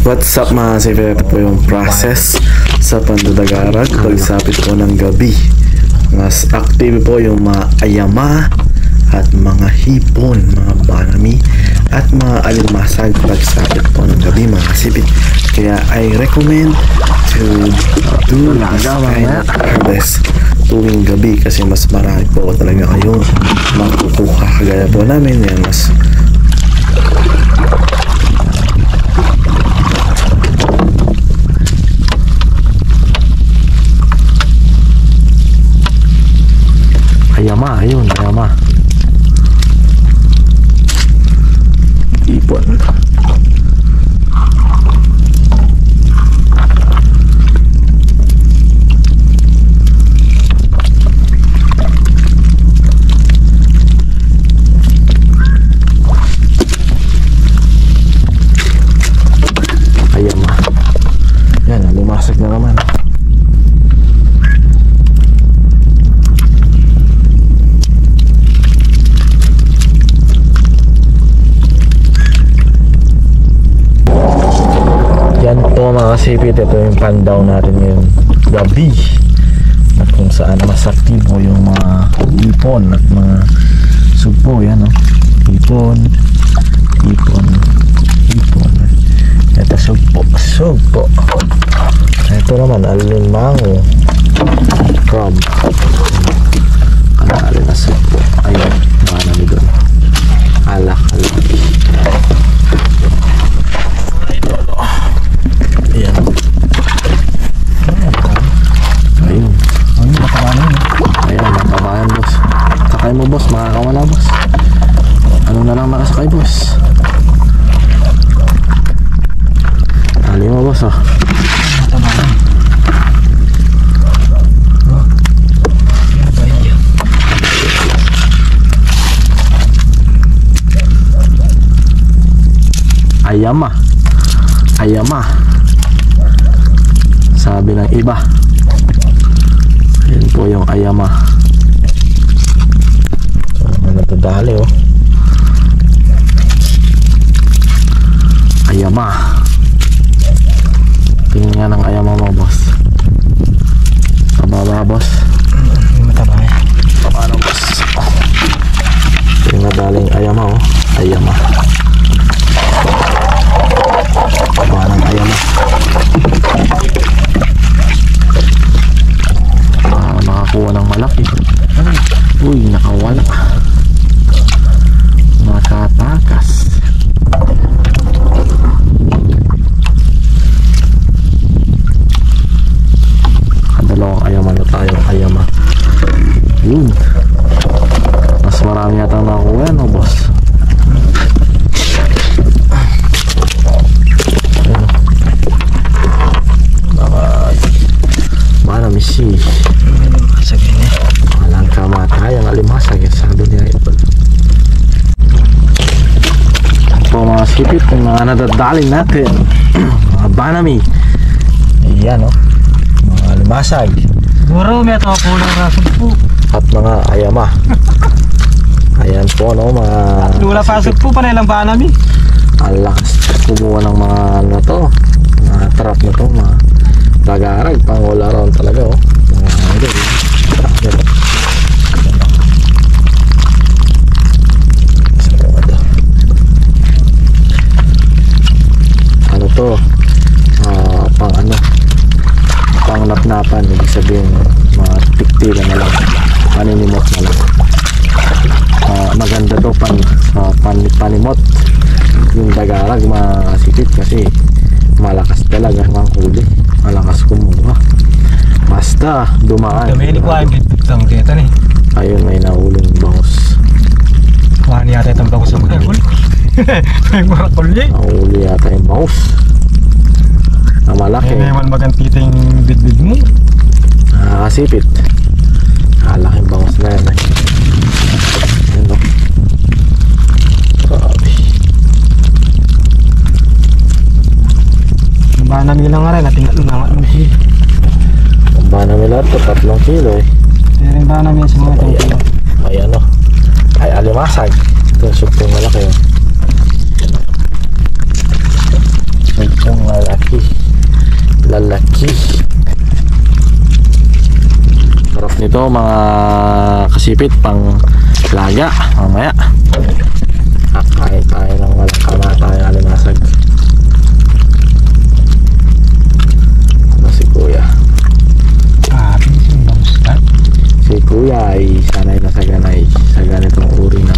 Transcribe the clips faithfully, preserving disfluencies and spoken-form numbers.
What's up mga sipit? Ito po yung process sa pandadarag pagsapit po ng gabi. Mas active po yung mga ayama at mga hipon, mga banami at mga alimasag pagsapit po ng gabi mga sipit. Kaya I recommend to do this kind of harvest tuwing gabi kasi mas marami po talaga kayong makukuha kagaya po namin. Yan, mas ayama, ayun, ayama. Ipon. Ayama. Yan, lumasag na naman. Yan po mga sipit, ito yung pandown natin ngayong gabi at kung saan mas aktibo yung mga ipon at mga sugpo. Yan o, ipon, ipon, ipon. Ito sugpo, sugpo. Ito naman alimango, crab, kanali na sugpo. Ayun, mga nami doon, alak, alak. Ayan. Ayun. Ayun, matabayan. Ayan, matabayan boss. Sakay mo boss, makakawala boss. Ano na lang nakasakay boss. Ali mo boss oh. Matabayan. Ayama. Ayama. Sabi ng iba. Ayan po yung ayama. So, natadali oh. Ayama. Tingin nga ng ayama mo boss. Sa baba boss. Matabay. Paano boss? Yung nadaling ayama oh. Ayama. Paano ng ayama? Nakakuha ng malaki. Uy, nakawala. Nakatakas. Dalawang ayama na tayo. Ayama. Yun. Mas marami yata nakakuha no boss. Mana misi walang kamatay ang alimasag, sabi niya ito po mga sipit yung mga nadadaling natin. Mga banami, ayan o, mga alimasag, siguro may ito ako ng rasog po at mga ayama. Ayan po no, mga lula pasok po pa na ilang banami. Alakas kumuha ng mga ano to, mga trap na to, mga tagarag, pangula ron talaga oh. Ano to? Uh, pang ano? Pang napnapan, ibig sabihin mga tiktila na lang, paninimot na lang. Uh, maganda to pan, uh, pan, panimot yung tagarag mga sipit kasi malakas talaga mga huli. Malakas kumuha. Basta dumaan. Dami ni kuha ang kita ni. Ayun, may nahuling bangus. Kuha niya yata itong bangus sa mga huli. May mga kulye. Nahuli yata yung bangus na malaki. May naman magantita yung bidbid mo. Nakakasipit. Nalaking bangus na yan. Ayun o. Grabe. Bana nila nga rin, nating nga nung kilo. Ang bana nila ito, tatlong kilo eh. Kaya rin bana nila sa mga itong kilo. Ayan o. Ay alimasag. Ito yung sugpong malaki o. Sugpong lalaki. Lalaki. Sarap nito mga kasipit, pang laga mamaya. Kakain tayo ng walang kamatayang alimasag. Ano si kuya? Si kuya ay sanay na saganay sa ganitong uri ng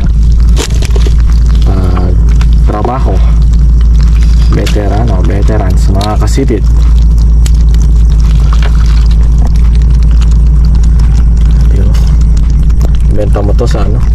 uh, trabaho. Veterano, veterans, mga kasipit. Benta mo to sa ano?